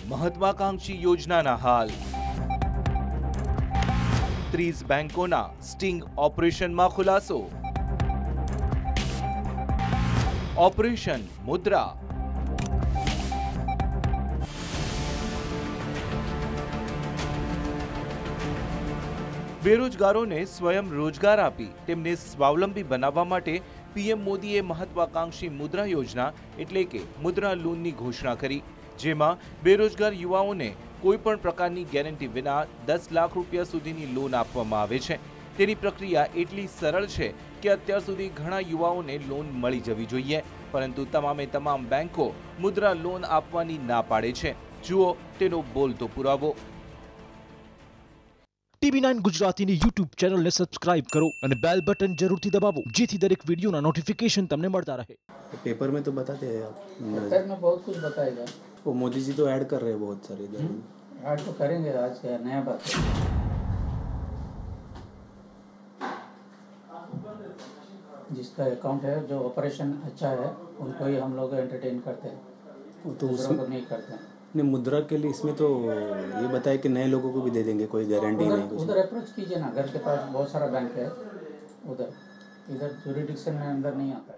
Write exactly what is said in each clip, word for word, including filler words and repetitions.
महत्वाकांक्षी योजनाना हाल। ત્રીસ બેંકોના સ્ટિંગ ઓપરેશનમાં ખુલાસો। ઓપરેશન મુદ્રા। બેરોજગારોને સ્વયં રોજગાર આપી તેમને સ્વાવલંબી બનાવવા માટે પીએમ મોદીએ મહત્વાકાંક્ષી મુદ્રા યોજના એટલે કે મુદ્રા લોનની ઘોષણા કરી, જેમાં બેરોજગાર યુવાઓને કોઈપણ પ્રકારની ગેરંટી વિના દસ લાખ રૂપિયા સુધીની લોન આપવામાં આવે છે। તેની પ્રક્રિયા એટલી સરળ છે કે અત્યાર સુધી ઘણા યુવાઓને લોન મળી જવી જોઈએ, પરંતુ તમામે તમામ બેંકો મુદ્રા લોન આપવાની ના પાડે છે। જુઓ તેનો બોલતો પુરાવો। ટીવી નાઇન ગુજરાતીની યુટ્યુબ ચેનલને સબસ્ક્રાઇબ કરો અને બેલ બટન જરૂરથી દબાવો, જેથી દરેક વિડીયોના નોટિફिकेशन તમને મળતા રહે। पेपर में तो बताते हैं आप, पेपर में बहुत कुछ बताएगा। वो मोदी जी तो ऐड कर रहे हैं बहुत सारे इधर। ऐड तो करेंगे, आज क्या नया बात है। जिसका अकाउंट है, जो ऑपरेशन अच्छा है, उनको ही हम लोग एंटरटेन करते हैं, तो दूसरों को नहीं करते हैं। नहीं, मुद्रा के लिए इसमें तो ये बताया कि नए लोगों को भी दे देंगे, कोई गारंटी नहीं कुछ। उधर अप्रोच कीजिए ना, घर के पास बहुत सारा बैंक है उधर, इधर ज्यूरिडिक्शन में अंदर नहीं आता है।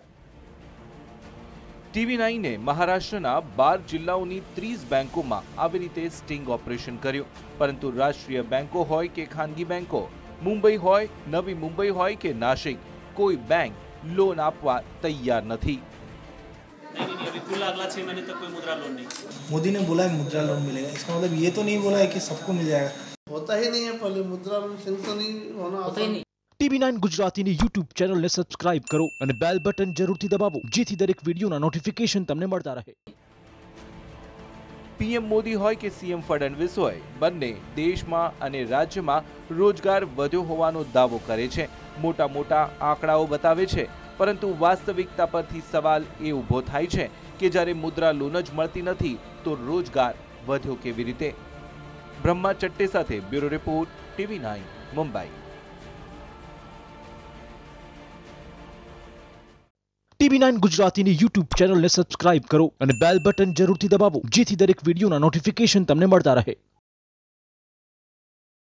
ટીવી નાઇને મહારાષ્ટ્રના બાર જિલ્લાઓની ત્રીસ બેંકોમાં આવી રીતે સ્ટિંગ ઓપરેશન કર્યું, પરંતુ રાષ્ટ્રીય બેંકો હોય કે ખાનગી બેંકો, મુંબઈ હોય, નવી મુંબઈ હોય કે નાસિક, કોઈ બેંક લોન આપવા તૈયાર નથી। नहीं नहीं अभी कुल अगला छह महीने तक कोई मुद्रा लोन नहीं। मोदी ने बोला है मुद्रा लोन मिलेगा, इसका मतलब ये तो नहीं बोला है कि सबको मिल जाएगा। होता ही नहीं है, पहले मुद्रा लोन सेंक्शन ही होना होता ही नहीं। ટીવી નાઇન ગુજરાતીની યુટ્યુબ ચેનલને સબસ્ક્રાઇબ કરો અને બેલ બટન જરૂરથી દબાવો, જેથી દરેક વિડીયોના નોટિફિકેશન તમને મળતા રહે। પીએમ મોદી હોય કે સીએમ ફડણવીસ હોય, બંને દેશમાં અને રાજ્યમાં રોજગાર વધ્યો હોવાનો દાવો કરે છે, મોટા મોટા આંકડાઓ બતાવે છે, પરંતુ વાસ્તવિકતા પરથી સવાલ એ ઊભો થાય છે કે જ્યારે મુદ્રા લોન જ મળતી નથી તો રોજગાર વધ્યો કેવી રીતે? બ્રહ્મા ચટ્ટે સાથે bureau report, TV nine, Mumbai. TV nine ગુજરાતીની યુટ્યુબ ચેનલને સબસ્ક્રાઇબ કરો અને બેલ બટન જરૂરથી દબાવો, જેથી દરેક વિડીયોના નોટિફિકેશન તમને મળતા રહે।